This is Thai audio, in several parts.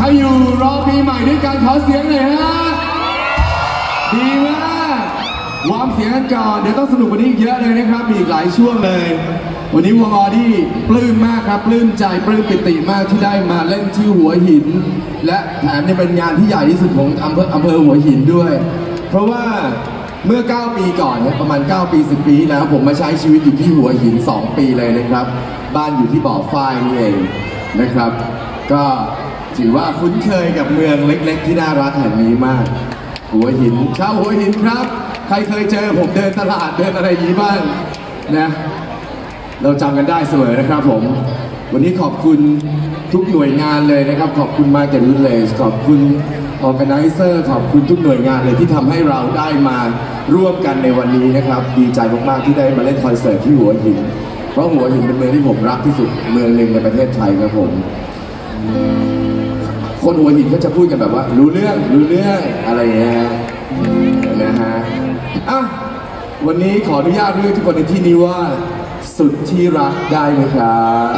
รอยู่รอปีใหม่ด้วยกันขอเสียงหน่อยฮะดีมากวอร์มเสียงกันก่อนเดี๋ยวต้องสนุกกว่านี้อีกเยอะเลยนะครับมีอีกหลายช่วงเลยวันนี้วงออดี้ปลื้มมากครับปลื้มใจปลื้มปิติมากที่ได้มาเล่นที่หัวหินและแถมยังเป็นงานที่ใหญ่ที่สุดของอำเภอหัวหินด้วยเพราะว่าเมื่อ9ปีก่อนเนี่ยประมาณ9ปี10ปีแล้วผมมาใช้ชีวิตอยู่ที่หัวหิน2ปีเลยนะครับบ้านอยู่ที่บ่อฝ้ายนี่เองนะครับก็ถือว่าคุ้นเคยกับเมืองเล็กๆที่น่ารักแห่งนี้มากหัวหินชาวหัวหินครับใครเคยเจอผมเดินตลาดเดินอะไรอย่างนี้บ้างนะเราจำกันได้เสมอนะครับผมวันนี้ขอบคุณทุกหน่วยงานเลยนะครับขอบคุณMarket Villageขอบคุณ Organizer ขอบคุณทุกหน่วยงานเลยที่ทำให้เราได้มาร่วมกันในวันนี้นะครับดีใจมากๆที่ได้มาเล่นคอนเสิร์ตที่หัวหินเพราะหัวหินเป็นเมืองที่ผมรักที่สุดเมืองหนึ่งในประเทศไทยครับผมคนหัวหินก็จะพูดกันแบบว่ารู้เรื่องอะไรอย่างเงี้ยนะฮะอ่ะวันนี้ขออนุญาตเรียกทุกคนในที่นี้ว่าสุดที่รักได้ไหมครับ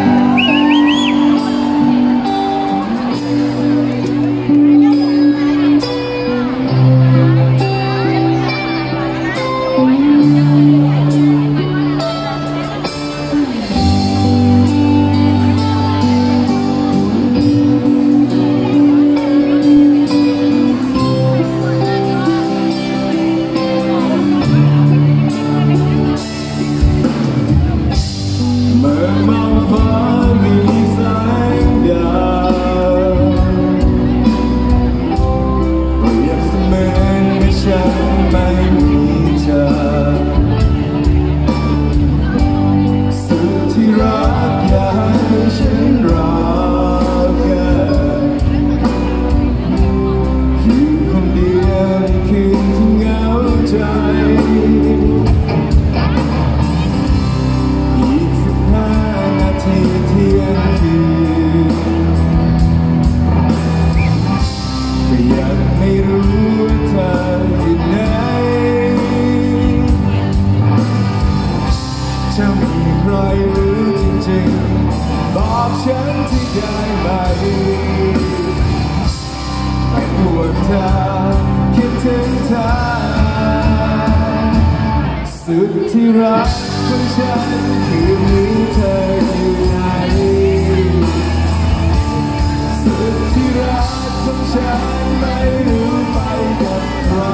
จะมีใครรู้จริงๆบอกฉันที่ได้ไหมไม่ปวดเธอคิดถึงเธอสุดที่รักของฉันคืนนี้เธออยู่ไหนสุดที่รักของฉันไม่รู้ไปกับใคร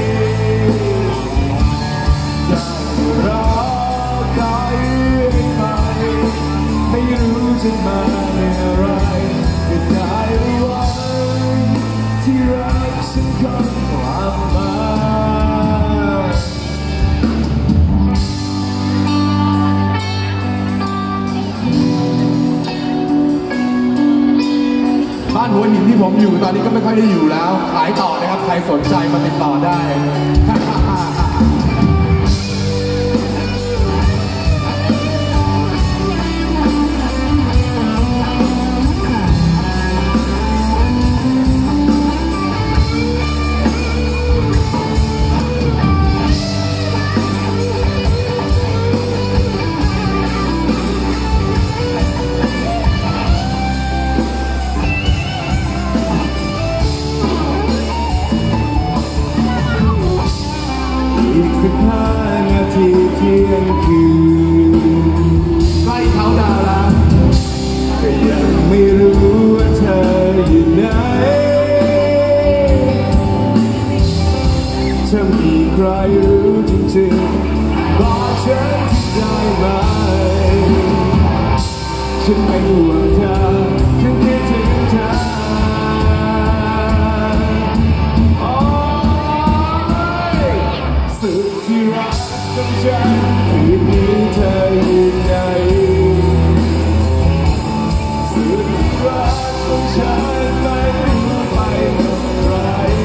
ไม่รู้จะมาเมื่อไรก็ได้วันที่รักฉันคงกลับมาบ้านหัวหินที่ผมอยู่ตอนนี้ก็ไม่ค่อยได้อยู่แล้วขายต่อนะครับใครสนใจมาติดต่อได้15 นาทีเที่ยงคืนใกล้เขาดาวแล้วก็ยังไม่รู้ว่าเธออยู่ไหนถ้ามีใครรู้จริงๆบอกฉันที่ได้ไหมฉันไม่ห่วงเธอฉันคิดถึงเธอสุดที่รักของฉันคืนนี้เธออยู่ไหนสุดที่รักของฉันไม่รู้ไปกับใคร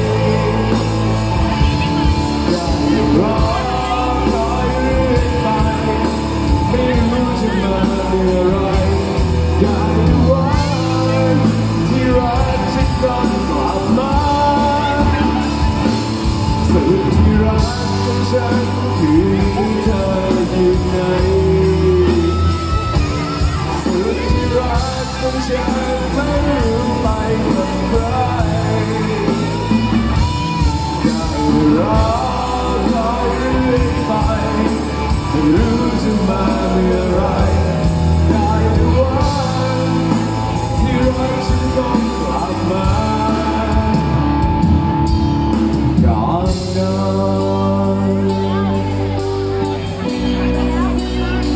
ได้รอคอยเรื่อยไปไม่รู้จะมาเมื่อไรได้วันที่รักฉันต้องกลับมาสุดที่รักฉันคือเธออยู่ไหนสุดที่รักของฉันไม่รู้ไป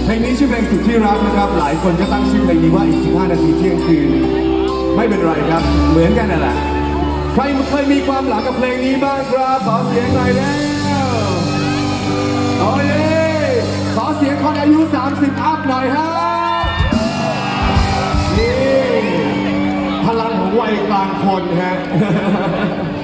ลงนี้ชื่อเพลงสุดที่รักนะครับหลายคนก็ตั้งชื่อเพลงนี้ว่าอีก15 นาทีเที่ยงคืนไม่เป็นไรครับเหมือนกันนั่นแหละใครเคยมีความหลังกับเพลงนี้บ้างครับขอเสียงหน่อยแล้วโอ้ยขอเสียงคนอายุ30 อัพหน่อยฮะนี่พลังของวัยกลางคนฮะ